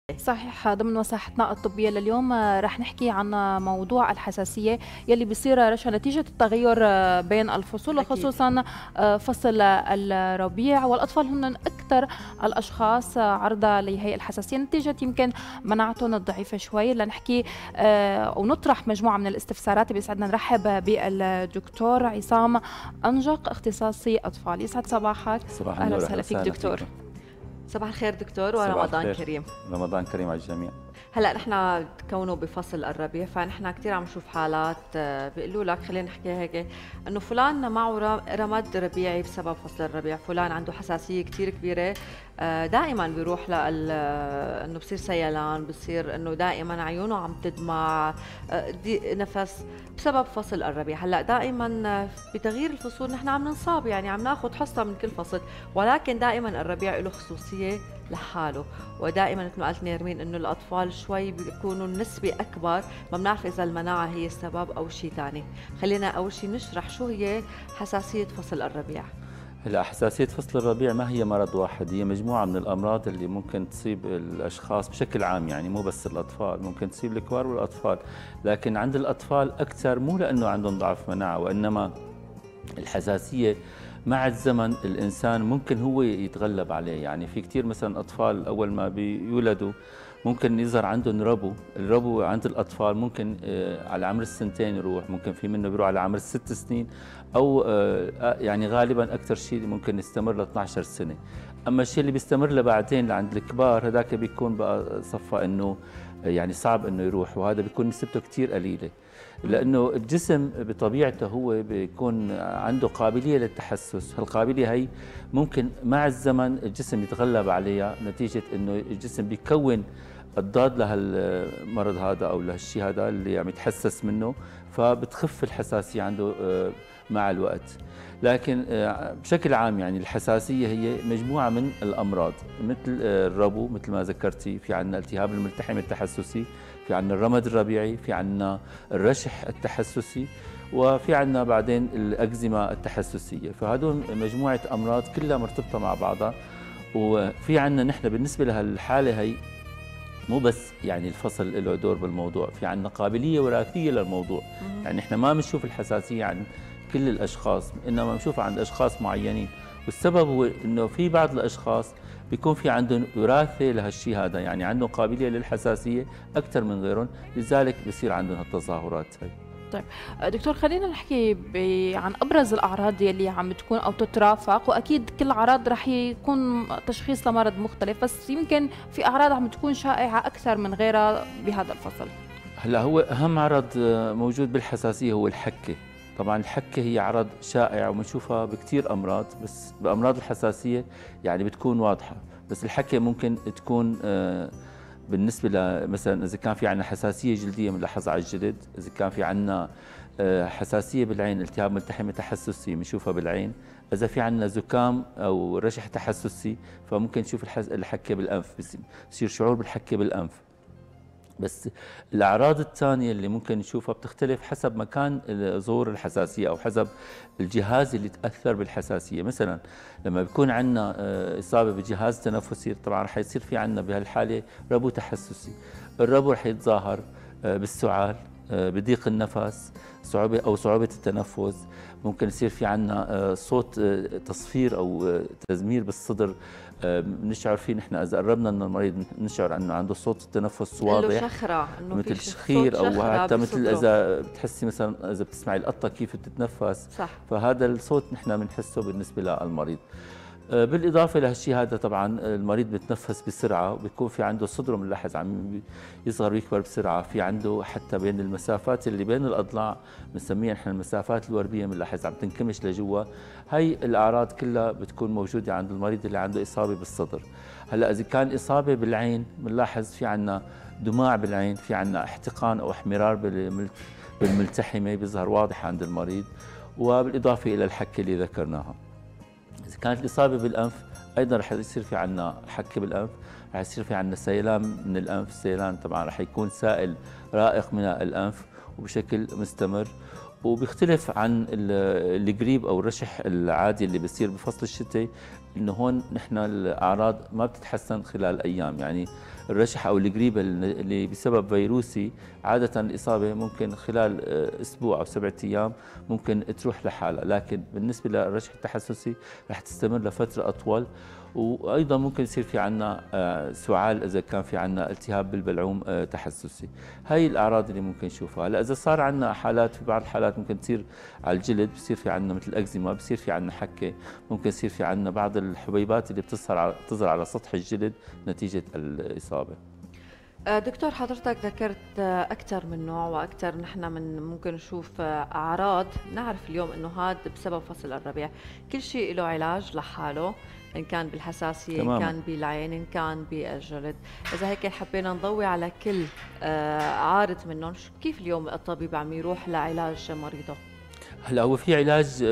صحيح. ضمن نصيحتنا الطبية لليوم رح نحكي عن موضوع الحساسية يلي بيصير رشا نتيجة التغير بين الفصول، أكيد. وخصوصا فصل الربيع، والأطفال هن أكثر الأشخاص عرضة لهي الحساسية نتيجة يمكن مناعتهم الضعيفة شوي. لنحكي ونطرح مجموعة من الاستفسارات. بيسعدنا نرحب بالدكتور عصام أنجق، اختصاصي أطفال. يسعد صباحك. صباح أهلا النور، أهلا وسهلا فيك وسهلا دكتور. فيكم. صباح الخير دكتور صباح ورمضان الخير. كريم. رمضان كريم على الجميع. هلا نحن كونه بفصل الربيع فنحن كثير عم نشوف حالات بيقولوا لك خلينا نحكي هيك انه فلان معه رمد ربيعي بسبب فصل الربيع، فلان عنده حساسيه كثير كبيره، دائما بيروح انه بصير سيلان، بصير انه دائما عيونه عم تدمع، نفس بسبب فصل الربيع. هلا دائما بتغيير الفصول نحن عم ننصاب، يعني عم ناخذ حصه من كل فصل، ولكن دائما الربيع له خصوصيه لحاله. ودائما مثل ما قالت نيرمين انه الاطفال شوي بيكونوا النسبه اكبر، ما بنعرف اذا المناعه هي السبب او شيء ثاني. خلينا اول شيء نشرح شو هي حساسيه فصل الربيع. هلا حساسية فصل الربيع ما هي مرض واحد، هي مجموعة من الأمراض اللي ممكن تصيب الأشخاص بشكل عام، يعني مو بس الأطفال، ممكن تصيب الكبار والأطفال، لكن عند الأطفال أكثر مو لأنه عندهم ضعف مناعة، وإنما الحساسية مع الزمن الإنسان ممكن هو يتغلب عليه. يعني في كثير مثلا أطفال أول ما بيولدوا ممكن يظهر عندهم الربو عند الأطفال ممكن على عمر السنتين يروح، ممكن في منه بيروح على عمر الست سنين، أو يعني غالبا أكثر شيء ممكن يستمر ل 12 سنة. أما الشيء اللي بيستمر لبعدين لعند الكبار هذاك بيكون بقى صفى إنه يعني صعب إنه يروح، وهذا بيكون نسبته كثير قليلة، لأنه الجسم بطبيعته هو بيكون عنده قابلية للتحسس. هالقابلية هي ممكن مع الزمن الجسم يتغلب عليها نتيجة إنه الجسم بيكون الضاد لهالمرض هذا أو لهالشيء هذا اللي عم يتحسس منه، فبتخف الحساسية عنده مع الوقت. لكن بشكل عام يعني الحساسية هي مجموعة من الأمراض مثل الربو مثل ما ذكرتي، في عندنا التهاب الملتحم التحسسي، في عندنا الرمد الربيعي، في عندنا الرشح التحسسي، وفي عندنا بعدين الأكزيما التحسسية. فهذول مجموعة أمراض كلها مرتبطة مع بعضها. وفي عندنا نحن بالنسبة لهالحالة هي مو بس يعني الفصل له دور بالموضوع، في عندنا قابلية وراثية للموضوع. يعني احنا ما بنشوف الحساسية عند كل الأشخاص، إنما بنشوفها عند أشخاص معينين، والسبب هو إنه في بعض الأشخاص بيكون في عندهم وراثة لهالشيء هذا، يعني عندهم قابلية للحساسية أكثر من غيرهم، لذلك بصير عندهم هالتظاهرات هاي. طيب دكتور، خلينا نحكي عن ابرز الاعراض يلي عم تكون او تترافق، واكيد كل اعراض رح يكون تشخيص لمرض مختلف، بس يمكن في اعراض عم تكون شائعه اكثر من غيرها بهذا الفصل. هلا هو اهم عرض موجود بالحساسيه هو الحكه. طبعا الحكه هي عرض شائع وبنشوفها بكثير امراض، بس بامراض الحساسيه يعني بتكون واضحه. بس الحكه ممكن تكون بالنسبه مثلا اذا كان في عندنا حساسيه جلديه بنلاحظ على الجلد، اذا كان في عندنا حساسيه بالعين، التهاب ملتحم تحسسي بنشوفها بالعين، اذا في عندنا زكام او رشح تحسسي فممكن نشوف الحكه بالانف، بصير شعور بالحكه بالانف. بس الأعراض الثانية اللي ممكن نشوفها بتختلف حسب مكان ظهور الحساسية أو حسب الجهاز اللي تأثر بالحساسية. مثلا لما بيكون عندنا إصابة بجهاز تنفسي طبعا رح يصير في عندنا بهالحالة ربو تحسسي. الربو رح يتظاهر بالسعال، بضيق النفس، صعوبة التنفس، ممكن يصير في عندنا صوت تصفير أو تزمير بالصدر، بنشعر فيه نحن اذا قربنا من المريض بنشعر انه عنده صوت التنفس واضح، شخرة، انه مثل شخير او حتى مثل اذا بتحسي مثلا اذا بتسمعي القطه كيف بتتنفس، صح. فهذا الصوت نحن بنحسه بالنسبه للمريض. بالاضافه لهالشيء هذا طبعا المريض بيتنفس بسرعه وبيكون في عنده صدره بنلاحظ عم يصغر ويكبر بسرعه، في عنده حتى بين المسافات اللي بين الاضلاع بنسميها نحن المسافات الوربيه بنلاحظ عم تنكمش لجوا. هي الاعراض كلها بتكون موجوده عند المريض اللي عنده اصابه بالصدر. هلا اذا كان اصابه بالعين بنلاحظ في عندنا دماع بالعين، في عندنا احتقان او احمرار بالملتحمه بيظهر واضح عند المريض، وبالاضافه الى الحكه اللي ذكرناها. إذا كانت الإصابة بالأنف أيضا رح يصير في عنا حكة بالأنف، رح يصير في عنا سيلان من الأنف. السيلان طبعا رح يكون سائل رائق من الأنف وبشكل مستمر، وبيختلف عن القريب أو الرشح العادي اللي بيصير بفصل الشتاء، إنه هون نحن الأعراض ما بتتحسن خلال أيام. يعني الرشح او الجريبه اللي بسبب فيروسي، عاده الاصابه ممكن خلال اسبوع او 7 ايام ممكن تروح لحالها، لكن بالنسبه للرشح التحسسي رح تستمر لفتره اطول. وايضا ممكن يصير في عندنا سعال اذا كان في عندنا التهاب بالبلعوم تحسسي. هاي الاعراض اللي ممكن نشوفها. هلا اذا صار عندنا حالات، في بعض الحالات ممكن تصير على الجلد، بصير في عندنا مثل الاكزيما، بصير في عندنا حكه، ممكن يصير في عندنا بعض الحبيبات اللي بتظهر على سطح الجلد نتيجه الاصابه. دكتور، حضرتك ذكرت أكثر من نوع وأكثر نحن ممكن نشوف أعراض. نعرف اليوم إنه هذا بسبب فصل الربيع، كل شيء له علاج لحاله، إن كان بالحساسية، إن كان بالعين، إن كان بالجلد. إذا هيك حبينا نضوي على كل عارض منهم، كيف اليوم الطبيب عم يروح لعلاج مريضه؟ هلا هو في علاج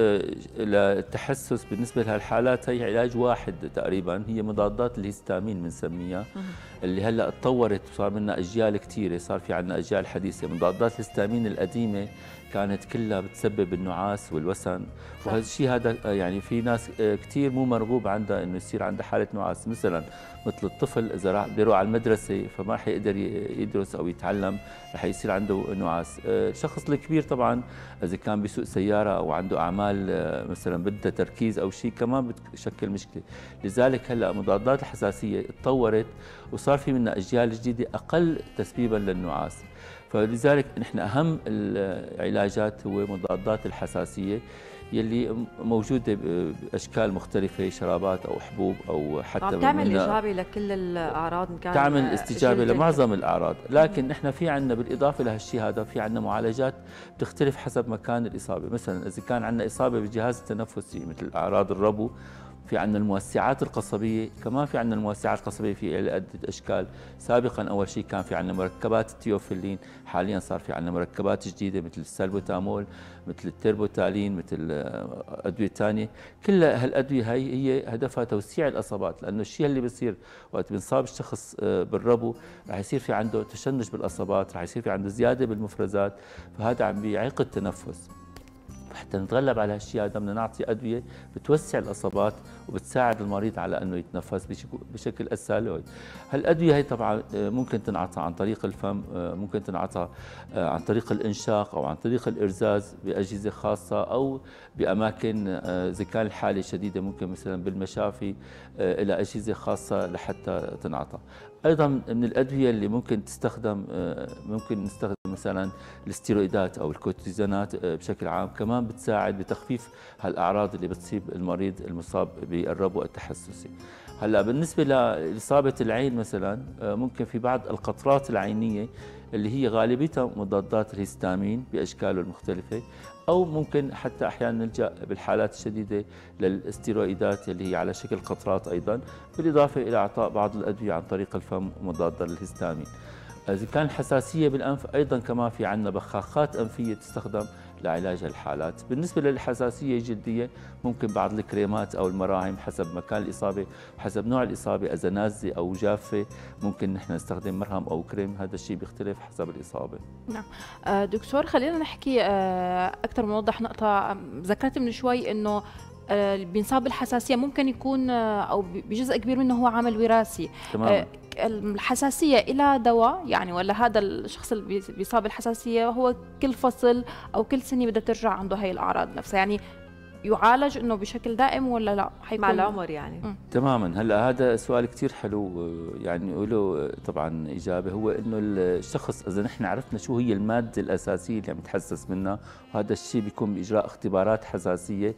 للتحسس بالنسبه لهالحالات، هي علاج واحد تقريبا، هي مضادات الهستامين بنسميها، اللي هلا تطورت وصار منها اجيال كثيره، صار في عندنا اجيال حديثه. مضادات الهستامين القديمه كانت كلها بتسبب النعاس والوسن، وهذا الشيء هذا يعني في ناس كثير مو مرغوب عندها انه يصير عندها حاله نعاس، مثل الطفل اذا راح بيروح على المدرسه فما رح يقدر يدرس او يتعلم، رح يصير عنده نعاس. الشخص الكبير طبعا اذا كان بيسوق سياره او عنده اعمال مثلا بدها تركيز او شيء كمان بتشكل مشكله. لذلك هلا مضادات الحساسيه تطورت وصار في منها اجيال جديده اقل تسبيبا للنعاس. فلذلك نحن اهم العلاجات هو مضادات الحساسيه يلي موجوده باشكال مختلفه، شرابات او حبوب او حتى بتعمل اجابه لكل الاعراض، كان تعمل استجابه لمعظم الاعراض. لكن نحن في عندنا بالاضافه لهالشيء هذا في عندنا معالجات بتختلف حسب مكان الاصابه. مثلا اذا كان عندنا اصابه بالجهاز التنفسي مثل اعراض الربو، في عندنا الموسعات القصبيه، كمان في عندنا الموسعات القصبيه في عده اشكال. سابقا اول شيء كان في عندنا مركبات التيوفيلين، حاليا صار في عندنا مركبات جديده مثل السلبوتامول، مثل التربوتالين، مثل ادويه ثانيه. كل هالادويه هي هدفها توسيع الاصابات، لانه الشيء اللي بيصير وقت بنصاب الشخص بالربو رح يصير في عنده تشنج بالاصابات، رح يصير في عنده زياده بالمفرزات، فهذا عم بيعيق التنفس. حتى نتغلب على هالشيء هذا بدنا نعطي ادويه بتوسع الاصابات وبتساعد المريض على انه يتنفس بشكل اسهل. هالادويه هي طبعا ممكن تنعطى عن طريق الفم، ممكن تنعطى عن طريق الانشاق او عن طريق الارزاز باجهزه خاصه، او باماكن اذا كان الحاله شديده ممكن مثلا بالمشافي الى اجهزه خاصه لحتى تنعطى. ايضا من الادويه اللي ممكن تستخدم، ممكن نستخدم مثلا الاستيرويدات او الكورتيزونات بشكل عام، كمان بتساعد بتخفيف هالاعراض اللي بتصيب المريض المصاب بالربو التحسسي. هلا بالنسبه لاصابه العين مثلا، ممكن في بعض القطرات العينيه اللي هي غالبيتها مضادات الهستامين باشكاله المختلفه، او ممكن حتى احيانا نلجا بالحالات الشديده للاستيرويدات اللي هي على شكل قطرات ايضا، بالاضافه الى اعطاء بعض الادويه عن طريق الفم مضاده للهستامين. اذا كان حساسيه بالانف، ايضا كمان في عندنا بخاخات انفيه تستخدم لعلاج الحالات. بالنسبه للحساسيه الجلديه ممكن بعض الكريمات او المراهم حسب مكان الاصابه وحسب نوع الاصابه، اذا نازله او جافه ممكن نحن نستخدم مرهم او كريم، هذا الشيء بيختلف حسب الاصابه. نعم. دكتور، خلينا نحكي اكثر، نوضح نقطه ذكرت من شوي انه اللي بينصاب بالحساسيه ممكن يكون او بجزء كبير منه هو عامل وراثي. تمام. الحساسيه إلى دواء يعني، ولا هذا الشخص اللي بيصاب بالحساسيه هو كل فصل او كل سنه بدها ترجع عنده هي الاعراض نفسها، يعني يعالج انه بشكل دائم ولا لا؟ حيكون مع العمر يعني. تماما. هلا هذا سؤال كثير حلو، يعني له طبعا اجابه، هو انه الشخص اذا نحن عرفنا شو هي الماده الاساسيه اللي عم يتحسس منها، وهذا الشيء بيكون باجراء اختبارات حساسيه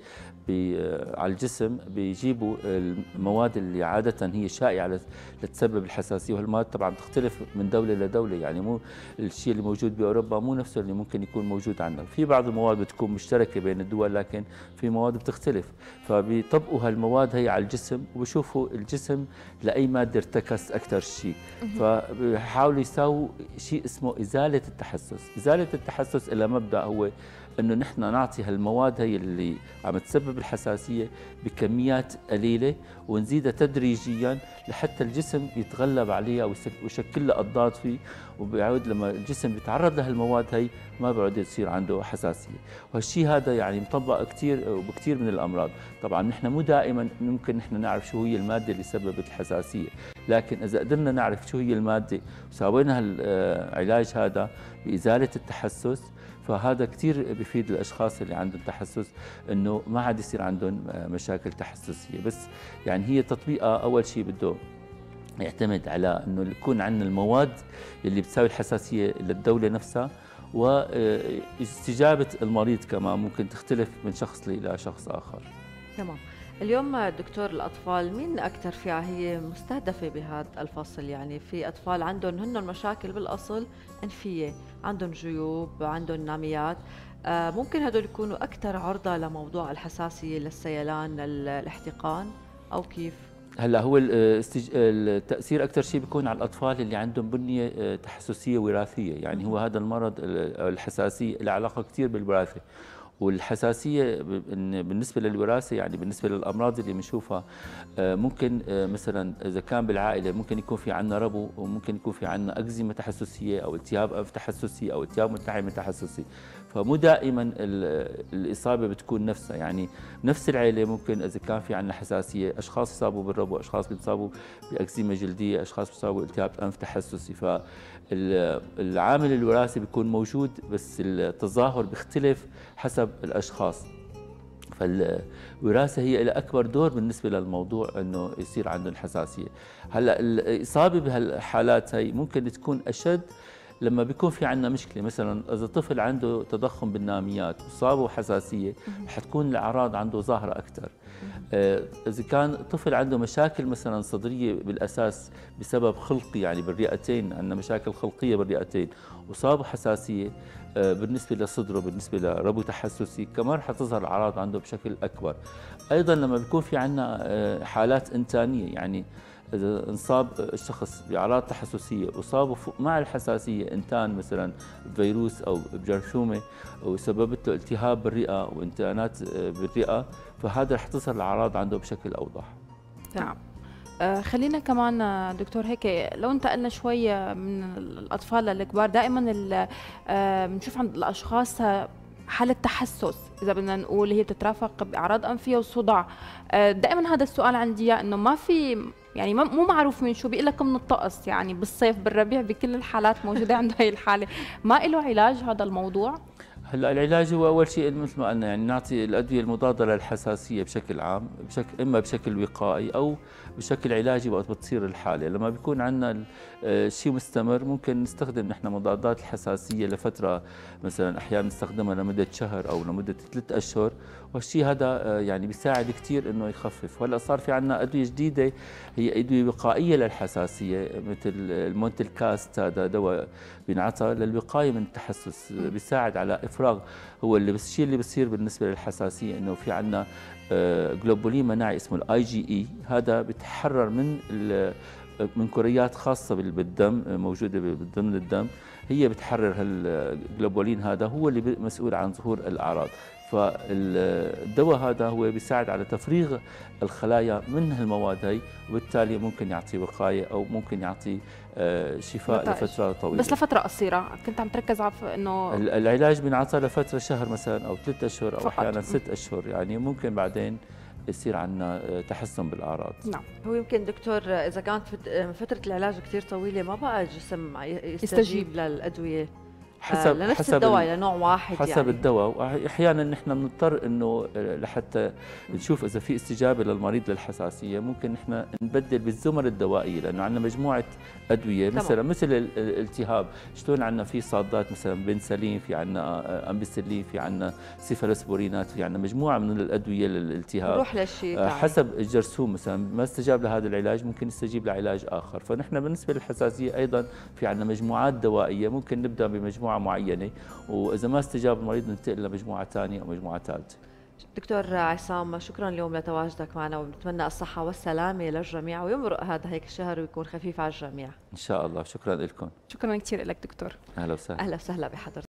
على الجسم، بيجيبوا المواد اللي عاده هي شائعه لتسبب الحساسيه، وهالمواد طبعا تختلف من دوله لدوله، يعني مو الشيء اللي موجود باوروبا مو نفسه اللي ممكن يكون موجود عندنا. في بعض المواد بتكون مشتركه بين الدول، لكن في مواد بتختلف، فبيطبقوا هالمواد هي على الجسم وبشوفوا الجسم لاي ماده ارتكز اكثر شيء، فبيحاولوا يساووا شيء اسمه ازاله التحسس. ازاله التحسس لها مبدا هو انه نحن نعطي هالمواد هي اللي عم تسبب الحساسيه بكميات قليله ونزيدها تدريجيا لحتى الجسم يتغلب عليها ويشكل لها اضداد فيه، وبيعود لما الجسم بيتعرض لهالمواد هي ما بيعود يصير عنده حساسيه. وهالشيء هذا يعني مطبق كثير وبكثير من الامراض. طبعا نحن مو دائما ممكن نحن نعرف شو هي الماده اللي سببت الحساسيه، لكن اذا قدرنا نعرف شو هي الماده وساوينا العلاج هذا بازاله التحسس، فهذا كثير بفيد الاشخاص اللي عندهم تحسس انه ما عاد يصير عندهم مشاكل تحسسيه. بس يعني هي تطبيقها اول شيء بده يعتمد على انه يكون عندنا المواد اللي بتساوي الحساسيه للدوله نفسها، واستجابه المريض كمان ممكن تختلف من شخص الى شخص اخر. تمام. اليوم دكتور الأطفال مين أكثر فئة هي مستهدفة بهذا الفصل؟ يعني في أطفال عندهم هن مشاكل بالأصل أنفية، عندهم جيوب، عندهم ناميات، ممكن هدول يكونوا أكثر عرضة لموضوع الحساسية، للسيلان، للاحتقان، أو كيف؟ هلا هو التاثير اكثر شيء بيكون على الاطفال اللي عندهم بنيه تحسسيه وراثيه، يعني هو هذا المرض الحساسيه له علاقه كثير بالوراثه. والحساسيه بالنسبه للوراثه يعني بالنسبه للامراض اللي بنشوفها ممكن مثلا اذا كان بالعائله ممكن يكون في عندنا ربو، وممكن يكون في عندنا اكزيما تحسسيه او التهاب انف تحسسي او التهاب ملتحم تحسسي. فمو دائما الاصابه بتكون نفسها، يعني نفس العائله ممكن اذا كان في عندنا حساسيه اشخاص يصابوا بالربو، اشخاص بيصابوا باكزيما جلديه، اشخاص بيصابوا بالتهاب انف تحسسي. فالعامل الوراثي بيكون موجود بس التظاهر بيختلف حسب الاشخاص. فالوراثه هي لها اكبر دور بالنسبه للموضوع انه يصير عندهم حساسيه. هلا الاصابه بهالحالات هي ممكن تكون اشد لما بيكون في عندنا مشكله، مثلا اذا طفل عنده تضخم بالناميات وصابه حساسيه حتكون الاعراض عنده ظاهره اكثر. اذا كان طفل عنده مشاكل مثلا صدريه بالاساس بسبب خلقي، يعني بالرئتين عندنا مشاكل خلقيه بالرئتين وصابه حساسيه بالنسبه لصدره، بالنسبه لربو تحسسي كمان حتظهر الاعراض عنده بشكل اكبر. ايضا لما بيكون في عندنا حالات انتانيه، يعني إذا انصاب الشخص بأعراض تحسسية وصابه مع الحساسية إنتان مثلا فيروس أو بجرثومة وسببت له التهاب بالرئة وإنتانات بالرئة، فهذا رح تظهر الأعراض عنده بشكل أوضح. نعم. خلينا كمان دكتور هيك لو انتقلنا شوي من الأطفال للكبار، دائما بنشوف عند الأشخاص حالة تحسس إذا بدنا نقول هي بتترافق بأعراض أنفية وصداع. دائما هذا السؤال عندي إنه ما في يعني مو معروف من شو، بيقول لك من الطقس، يعني بالصيف بالربيع بكل الحالات موجودة عنده هي الحالة، ما له علاج هذا الموضوع؟ هلا العلاج هو اول شيء مثل ما قلنا، يعني نعطي الادويه المضاده للحساسيه بشكل عام، اما بشكل وقائي او بشكل علاجي وقت بتصير الحاله. لما بيكون عندنا شيء مستمر ممكن نستخدم نحن مضادات الحساسيه لفتره، مثلا احيانا نستخدمها لمده شهر او لمده 3 اشهر، والشيء هذا يعني بيساعد كثير انه يخفف. وهلا صار في عندنا ادويه جديده هي ادويه وقائيه للحساسيه مثل المونتلكاست، هذا دواء بينعطى للوقايه من التحسس، بيساعد على افراغ. هو الشيء اللي بصير بالنسبه للحساسيه انه في عندنا جلوبولين مناعي اسمه الاي جي اي، هذا بيتحرر من كريات خاصه بالدم موجوده ضمن الدم، هي بتحرر هالجلوبولين، هذا هو اللي مسؤول عن ظهور الاعراض. فالدواء هذا هو بيساعد على تفريغ الخلايا من هالمواد هي، وبالتالي ممكن يعطي وقايه او ممكن يعطي شفاء نتائج لفتره طويله، بس لفتره قصيره. كنت عم تركز على انه العلاج بينعطى لفتره شهر مثلا او 3 اشهر او احيانا 6 اشهر، يعني ممكن بعدين يصير عندنا تحسن بالاعراض. نعم. هو يمكن دكتور اذا كانت فتره العلاج كثير طويله ما بقى الجسم يستجيب للادويه حسب لنفس الدواء لنوع واحد، حسب يعني الدواء. واحيانا نحن بنضطر انه لحتى نشوف اذا في استجابه للمريض للحساسيه ممكن نحن نبدل بالزمر الدوائيه، لانه عندنا مجموعه ادويه مثل الالتهاب، شلون عندنا في صادات مثلا بنسلين، في عندنا امبيسلين، في عندنا سيفالوسبورينات، في عندنا مجموعه من الادويه للالتهاب. نروح للشيء حسب الجرثوم مثلا ما استجاب لهذا العلاج ممكن يستجيب لعلاج اخر. فنحن بالنسبه للحساسيه ايضا في عندنا مجموعات دوائيه، ممكن نبدا بمجموعه معينه واذا ما استجاب المريض ننتقل لمجموعه ثانيه او مجموعه ثالثه. دكتور عصام شكرا اليوم لتواجدك معنا، وبنتمنى الصحه والسلامه للجميع، ويمرق هذا هيك الشهر ويكون خفيف على الجميع ان شاء الله. شكرا لكم. شكرا كثير لك دكتور. اهلا وسهلا. اهلا وسهلا بحضرتك.